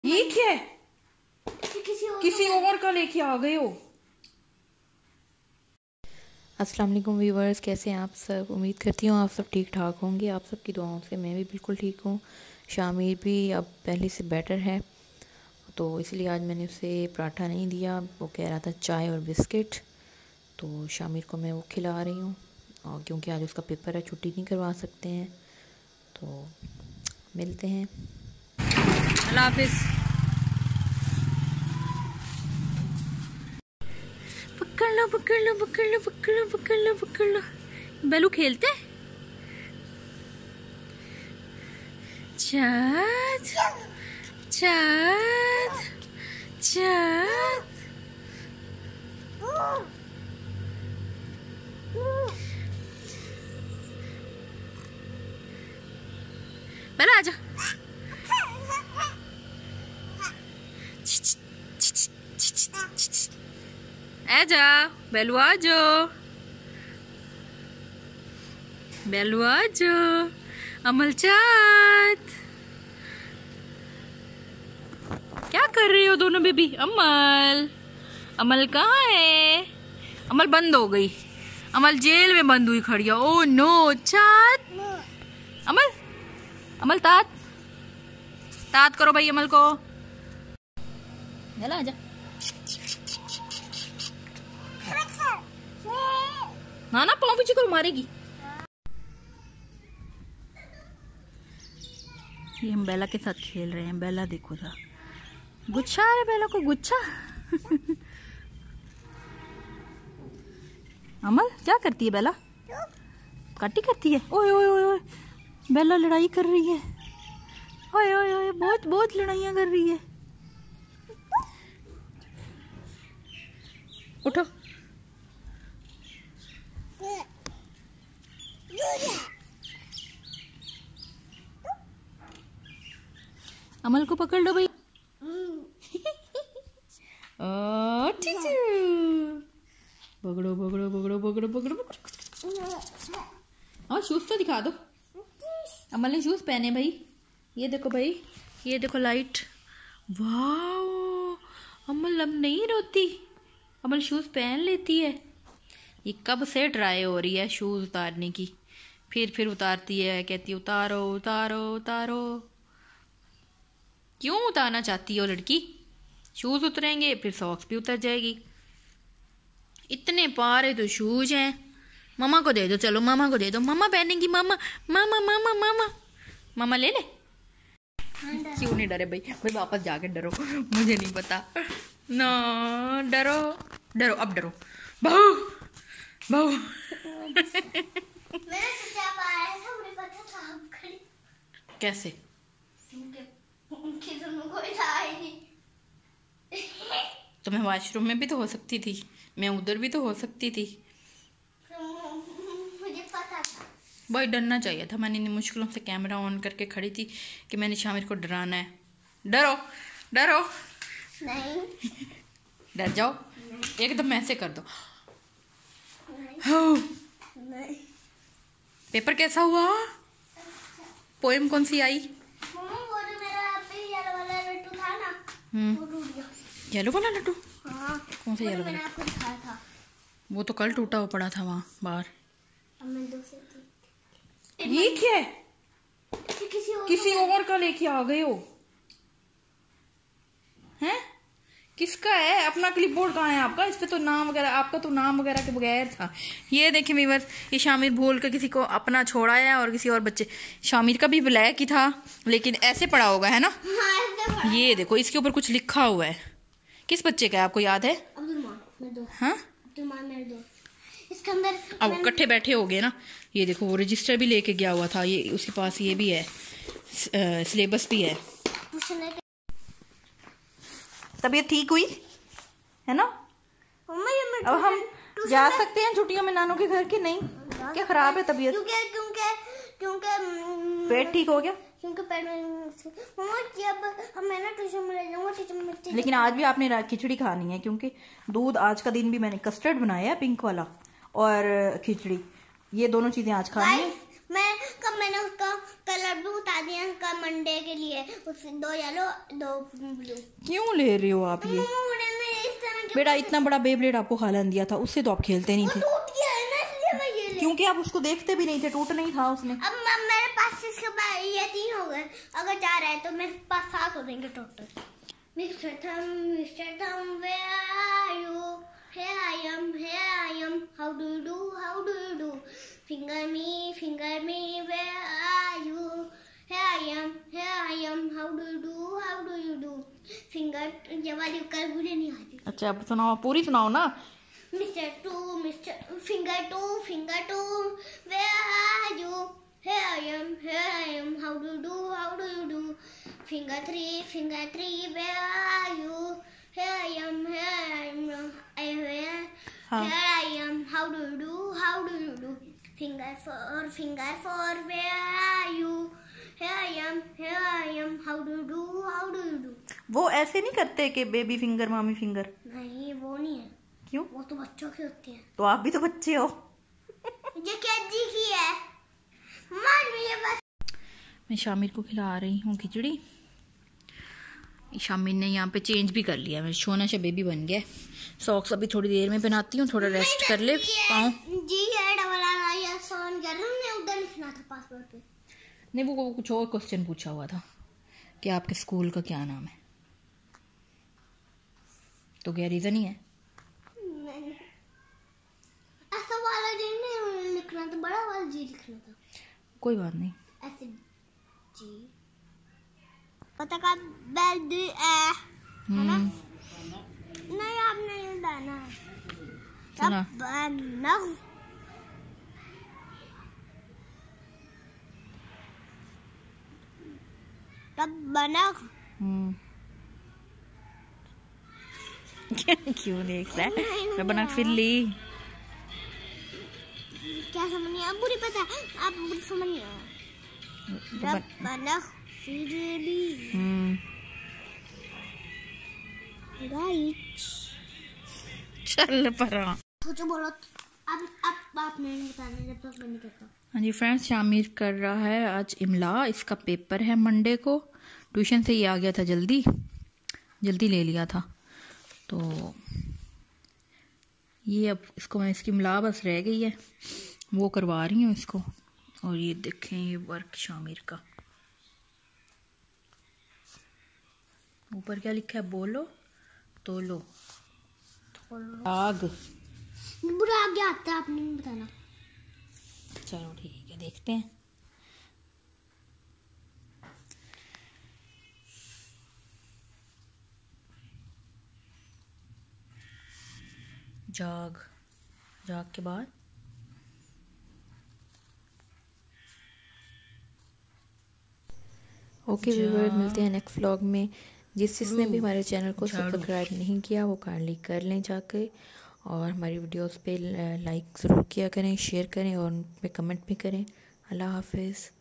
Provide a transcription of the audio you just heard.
ये क्या है? किसी और का लेके आ गए हो। अस्सलाम वालेकुम व्यूवर्स, कैसे हैं आप सब। उम्मीद करती हूँ आप सब ठीक ठाक होंगे। आप सबकी दुआओं से मैं भी बिल्कुल ठीक हूँ। शामिर भी अब पहले से बेटर है, तो इसलिए आज मैंने उसे पराठा नहीं दिया। वो कह रहा था चाय और बिस्किट, तो शामिर को मैं वो खिला रही हूँ। और क्योंकि आज उसका पेपर है, छुट्टी नहीं करवा सकते हैं, तो मिलते हैं। अल्लाह हाफिज़। पकड़ लो पकड़ लो पकड़ लो पकड़ लो पकड़ लो पकड़ लो। बेलू खेलते चाँद चाँद चाँद। बेला आजा। आजा बेलू, आजो बेलू, आजो। अमल चाँद, क्या कर रही हो दोनों बेबी? अमल, अमल कहाँ है? अमल बंद हो गई। अमल जेल में बंद हुई खड़ी है। ओ नो चाँद। अमल, अमल तात तात करो भाई अमल को। चला आजा। ना ना पाँव पीछे करो, मारेगी। ये हम बेला के साथ खेल रहे हैं। बेला देखो जा, गुच्छा है बेला को, गुच्छा। अमल क्या करती है बेला? काटी करती है। ओए ओए ओए ओए, बेला लड़ाई कर रही है। ओए ओए ओए, बहुत बहुत लड़ाइयाँ कर रही है। उठो। अमल को पकड़ लो भाई। बगड़ो बगड़ो बगड़ो बगड़ो बगड़ो। और शूज तो दिखा दो। अमल ने शूज पहने भाई। ये देखो भाई, ये देखो लाइट। वाह, अमल अब नहीं रोती। अमल शूज पहन लेती है। ये कब से ट्राई हो रही है शूज उतारने की, फिर उतारती है, कहती है उतारो उतारो उतारो। क्यों उतारना चाहती हो लड़की? शूज उतरेंगे फिर सॉक्स भी उतर जाएगी। इतने पारे तो शूज हैं। मामा को दे दो, चलो मामा को दे दो, मामा पहनेंगी। मामा मामा मामा मामा मामा ले ले। क्यों नहीं डरे भाई? भाई वापस जाके डरो, मुझे नहीं पता ना। डरो डरो, अब डरो। बहू बहू। कैसे? तो मैं वॉशरूम में भी तो हो सकती थी, मैं उधर भी तो हो सकती थी। मुझे पता था भाई, डरना चाहिए था। मैंने मुश्किलों से कैमरा ऑन करके खड़ी थी कि मैंने शामिर को डराना है। डरो डरो नहीं। डर जाओ नहीं। एकदम ऐसे कर दो। नहीं। पेपर कैसा हुआ? पोएम कौन सी आई? येलो वाला लड्डू? हाँ। कौन सा येलो वाला? आपको दिखाया था। वो तो कल टूटा हुआ पड़ा था वहाँ बाहर। ये क्या है? किसी और का लेके आ गए हो हैं? किसका है? अपना क्लिपबोर्ड कहाँ है आपका? इस पे तो नाम वगैरह, आपका तो नाम वगैरह के बगैर था। ये देखें व्यूअर्स, ये शामिर भूल के किसी को अपना छोड़ा है और किसी और बच्चे। शामिर का भी ब्लैक ही था, लेकिन ऐसे पड़ा होगा है ना। हाँ, ये देखो इसके ऊपर कुछ लिखा हुआ है। किस बच्चे का है, आपको याद है? हाँ, इसके अंदर अब इकट्ठे बैठे हो गए ना। ये देखो वो रजिस्टर भी लेके गया हुआ था, ये उसके पास ये भी है, सिलेबस भी है। तबीयत ठीक हुई है ना? अब हम जा सकते हैं छुट्टियों में नानू के घर के? नहीं, क्या खराब है तबीयत? क्योंकि पेट ठीक हो गया। क्योंकि पेट मैं ना ट्यूशन में ले जाऊंगा, ट्यूशन में। लेकिन आज भी आपने खिचड़ी खानी है, क्योंकि दूध आज का दिन भी मैंने कस्टर्ड बनाया है, पिंक वाला, और खिचड़ी, ये दोनों चीजें आज खानी है। मैंने उसका कलर भी बता दिया उनका मंडे के लिए, उससे 2 येलो 2 ब्लू। क्यों ले रहे हो आप ये? बेटा इतना बड़ा बेब्लेड आपको खाला दिया था, उससे तो आप खेलते नहीं थे। टूट गया है ना, इसलिए मैं ये ले। क्योंकि आप उसको देखते भी नहीं थे, टूट नहीं था उसमें। अब मेरे पास इसके बाद ये 3 हो गए, अगर 4 है तो मेरे पास 7 हो जाएंगे टोटल। मिस्टर थम where are you? Here I am, how do you do? Finger me, where are you? Here I am, how do you do? Finger, ये वाली कर मुझे नहीं आती। अच्छा अब सुनाओ, पूरी सुनाओ ना। Mister finger two, where are you? Here I am, how do you do? Finger three, where are you? Here I am, हाँ। here I am, how do you do? Finger four, where are you? Here I am, how do you do? वो ऐसे नहीं करते कि baby finger मामी finger? नहीं वो नहीं है। क्यों? वो तो बच्चों की होती है। तो आप भी तो बच्चे हो। ये केजी की है। बस मैं शामिर को खिला रही हूँ खिचड़ी। शामिर ने यहाँ पे चेंज भी कर लिया, मैं छोना सा बेबी बन गया। सॉक्स अभी थोड़ी देर में पहनाती हूँ, थोड़ा रेस्ट कर ले पाऊँ। जी है डबल सोन कर हमने उधर लिखना था पासवर्ड पे। नहीं वो कुछ और क्वेश्चन पूछा हुआ था कि आपके स्कूल का क्या नाम है, तो क्या रीजन ही है? ऐसा वाला जी नहीं लिखना था, बड़ा वाला जी लिखना था। कोई बात नहीं। ऐसे जी पता का बेड है ना? नहीं आपने ये डालना है। सुना? तब बना क्यों देख रहा है? मैं बना फिर ली। क्या समझ नहीं आया? बुरी पता आप बुरी समझ नहीं आया। बना फिर ली। राइट चल परा। सोचो बोलो अब आप नहीं बताना जब तक मैं नहीं कहता। हाँ जी फ्रेंड्स, शामिर कर रहा है आज इमला। इसका पेपर है मंडे को। ट्यूशन से ही आ गया था, जल्दी ले लिया था। तो ये अब इसको मैं इसकी इमला बस रह गई है, वो करवा रही हूँ इसको। और ये देखें ये वर्क शामिर का। ऊपर क्या लिखा है? बोलो तोलो आग। बुरा आगे आता है, आपने नहीं बताना। चलो ठीक है, देखते हैं। जाग के बाद ओके व्यूअर्स, मिलते हैं नेक्स्ट व्लॉग में। जिसने भी हमारे चैनल को सब्सक्राइब नहीं किया वो काइंडली कर लें जाकर, और हमारी वीडियोस पे लाइक ज़रूर किया करें, शेयर करें और उन पे कमेंट भी करें। अल्लाह हाफिज़।